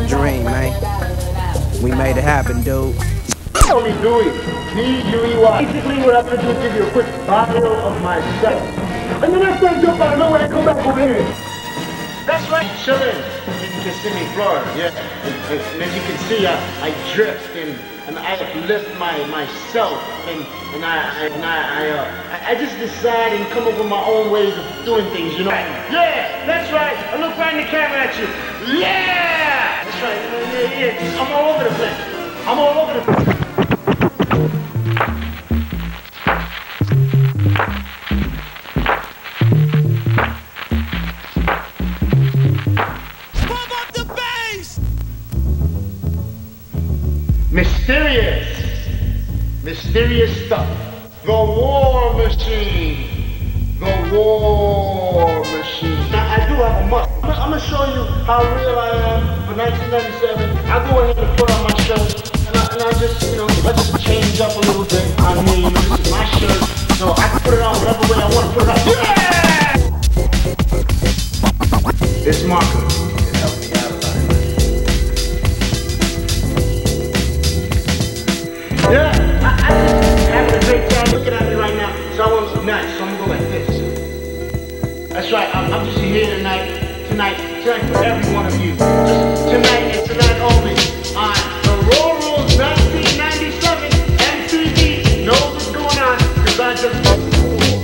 a dream, man. We made it happen, dude. Call me Dewey. D-U-E-Y. Basically, what I'm gonna do is give you a quick bio of myself. And then after I jump out of nowhere, I come back over here. That's right, chillin' in Kissimmee, Florida. Yeah. And as you can see, I drift and I uplift myself and I just decide and come up with my own ways of doing things, you know? Yeah, that's right. I look right in the camera at you. Yeah! That's right. Yeah. I'm all over the place. I'm all over the place. Mysterious stuff. The War Machine. The War Machine. Now, I do have a must. I'm going to show you how real I am for 1997. I go ahead and put on my shirt. And I just, you know, I just change up a little bit. I mean, this is my shirt. So I can put it on whatever way I want to put it on. Yeah! It's Marco. Yeah, I just having a great time looking at me right now, so I want to look nice, so I'm gonna go like this. That's right, I'm just here tonight for every one of you. Just tonight and tonight only on the Roll Rules 1997 MTV. Know what's going on, because I just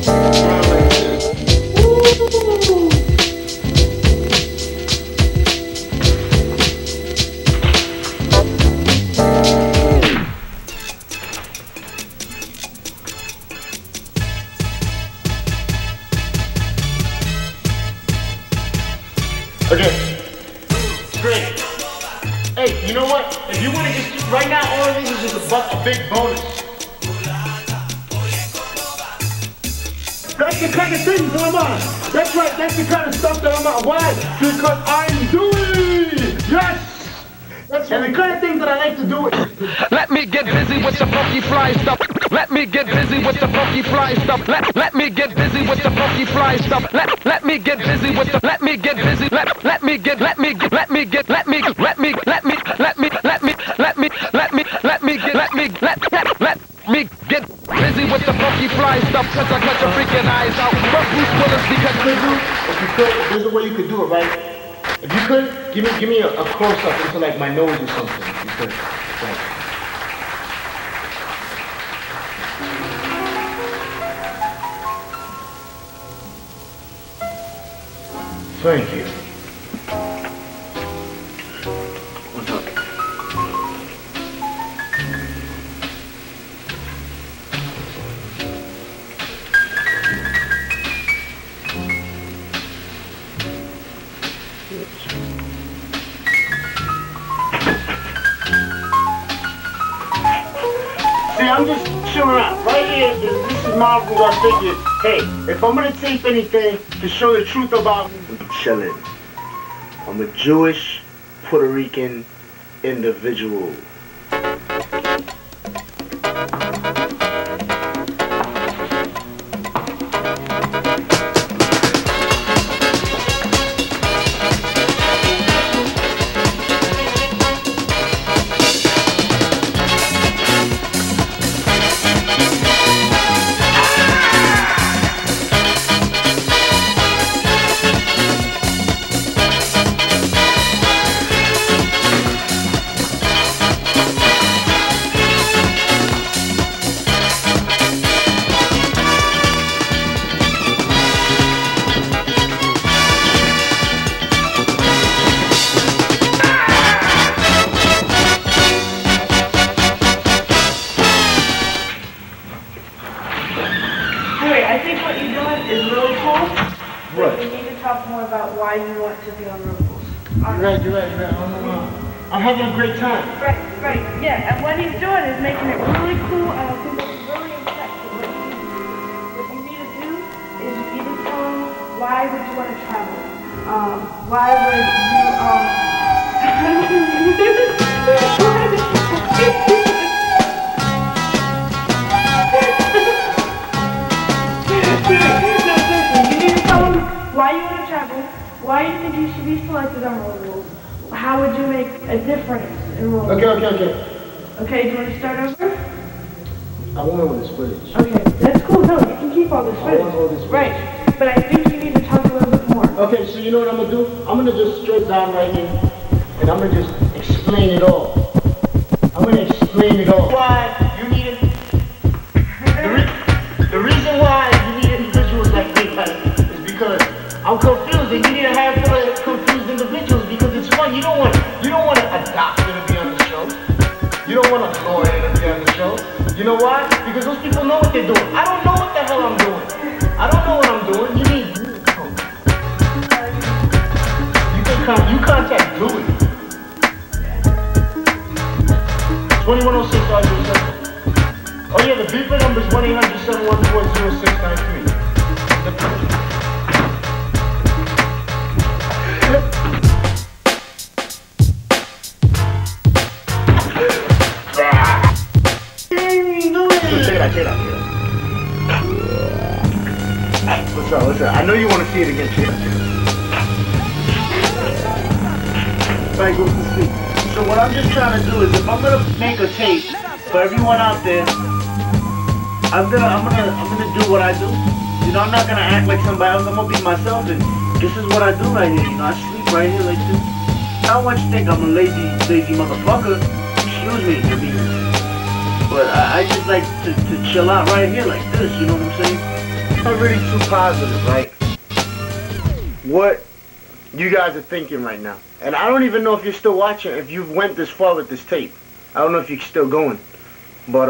okay, great. Hey, you know what? If you want to just, right now, all of this is just a big bonus. That's the kind of things that I'm on. That's right, that's the kind of stuff that I'm on. Why? Because I'm doing. Yes! That's the kind of things that I like to do. Let me get busy with the funky fly stuff. Let me get busy with the funky fly stuff. Let me get busy with the funky fly stuff. Let me get busy with the let me get busy. Let me get let me get let me get let me get let me let me let me let me let me let me let me get let me let me get busy with the funky fly stuff, cause I cut your freaking eyes out. Fuck Bruce Willis because if you could, there's a way you could do it, right? If you could, give me a close up into like my nose or something. If you could. Like. Thank you. What's up? See, I'm just chilling out. Right here, this is my rule. I figured, hey, if I'm gonna tape anything to show the truth about chilling, I'm a Jewish, Puerto Rican individual. I think what you're doing is really cool. What? But you need to talk more about why you want to be on Roll Rules. You're right. I'm having a great time. Right, yeah. And what he's doing is making it really cool, and I think it's really effective. What you need to do is you need to tell him why would you want to travel. Why would you, why you want to travel, why you think you should be selected on Roll Rules, how would you make a difference in roles. Okay. Okay, do you want to start over? I want all this footage. Okay, that's cool. No, you can keep all this footage. I want all this footage. Right, but I think you need to talk a little bit more. Okay, so you know what I'm gonna do? I'm gonna just straight down right here, and I'm gonna just explain it all. Why you need it? The reason why you need individuals like me, is because I'm confused, and you need a handful of confused individuals because it's fun. You don't want a doctor to be on the show. You don't want a lawyer to be on the show. You know why? Because those people know what they're doing. I don't know what the hell I'm doing. I don't know what I'm doing. You need me to know. You contact Dewey. 2106 RJ7. Oh yeah, the beeper number is 1-800-714-0693. Check it out. What's up? I know you want to see it again. Check it out. Alright, go to sleep. So what I'm just trying to do is, if I'm gonna make a tape for everyone out there, I'm gonna do what I do. You know, I'm not gonna act like somebody else. I'm gonna be myself, and this is what I do right here. You know, I sleep right here like this. I don't want you to think I'm a lazy motherfucker. Excuse me, but I just like to chill out right here like this. You know what I'm saying? I'm not really too positive, like what you guys are thinking right now. And I don't even know if you're still watching, if you've went this far with this tape. I don't know if you're still going. But,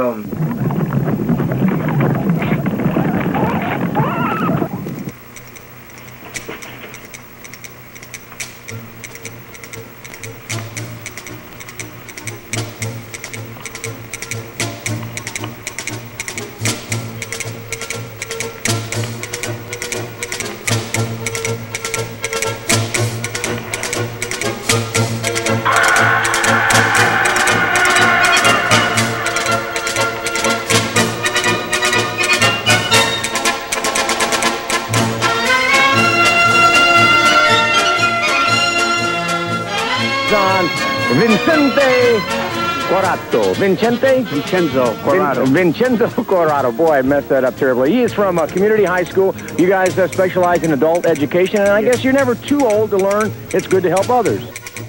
Vincenzo Corrado. Boy, I messed that up terribly. He is from community high school. You guys specialize in adult education, and I guess you're never too old to learn. It's good to help others.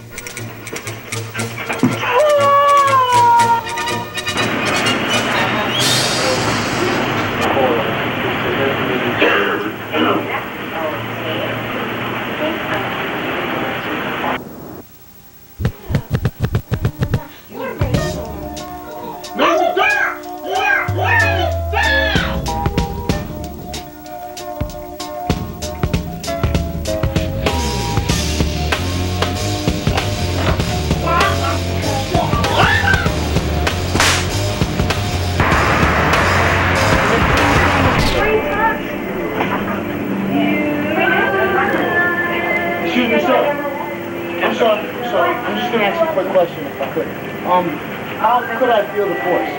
I'm sorry. I'm just gonna ask you a quick question if I could. How could I feel the force?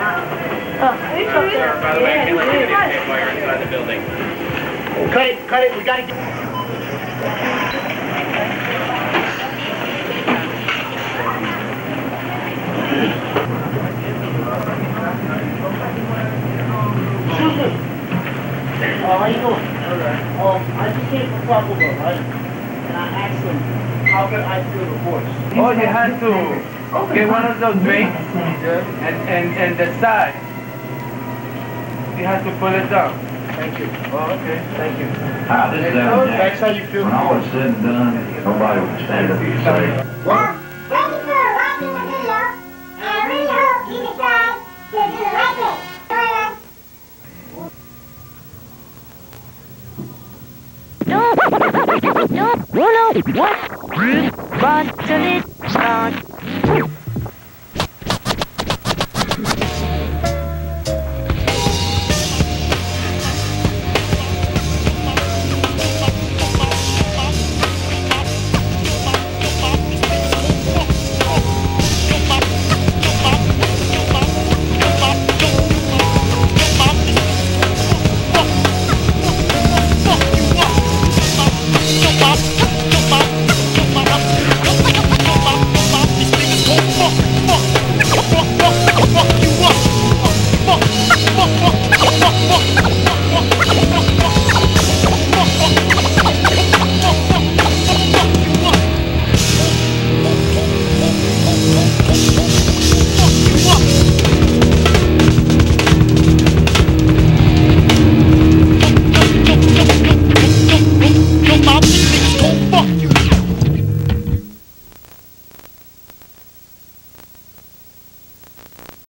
By the way, I can't let you get in while you're inside the building. Cut it, we gotta get... Excuse me. How you doing? I just came from Taco Bell, right? And I asked him, how could I feel the force? Oh, you had to get one of those drinks and the side. You have to pull it down. Thank you. Oh, okay. Thank you. That's how you feel. When all was said and done, nobody would stand up and say, well, thank you for watching the video, and I really hope you decide to do like it. What? But to start.